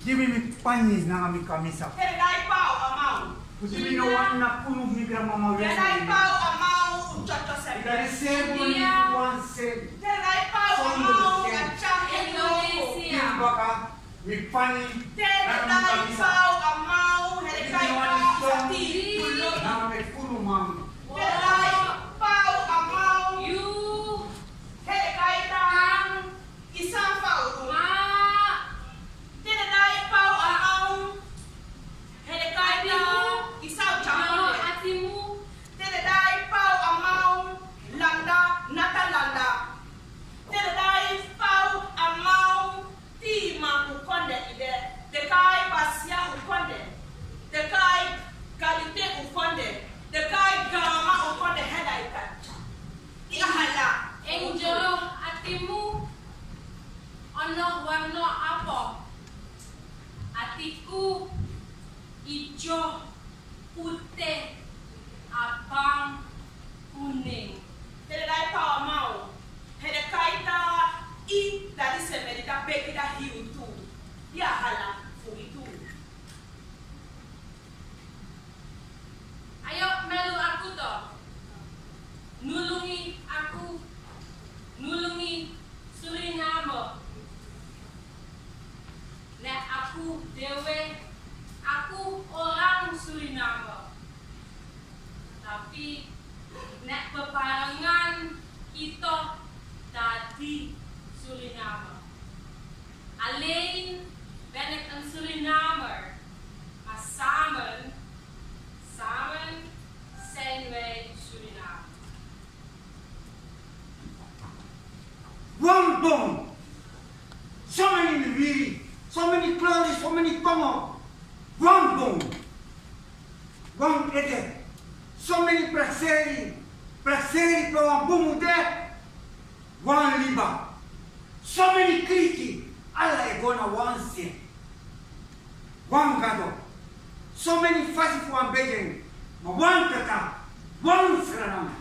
Give me panis na kami kamisa. Heredai pau amau. Kusibi no wan na puno migra mama wesi. Heredai pau amau uchocho sepe. Dari sebo ni wan sebo. Heredai pau amau gacang Indonesia. Baka mi pani. Heredai pau amau heredai pau sati. Na me puno mam. Heredai pau amau You. heredai tang isang pau. Heredai pau amau heredai tang isang Mano campur. hatimu. Heredai pau amau landa nata landa. Heredai pau amau tima ukonde ide. Dekai basia ukonde. Dekai kalite ukonde. Dekai gama ukonde heredai kacha. Ihala. Enjolo hatimu. Ono warna apa? Hatiku ijo, putih, abang, kuning. Heredai pau amau. Heredai ta I dari semerita bekida hiu tu. Ya hala fu itu. Ayo melu aku to. Nulungi aku. Nulungi Suriname. Nek aku dewe, aku orang Suriname. Tapi nek bebarengan kita dadi Suriname. Alleen ben ik een Surinamer. Maar samen zijn wij Suriname. One bone. So many wiri. So many clothes. So many tongo. One bone. One ede. So many praxeri. Praxeri pa wan bumu de. One liba. So many kriki. Alla e gona one sin. One gado. So many fasi for one begging. Ma one tata. One Suriname.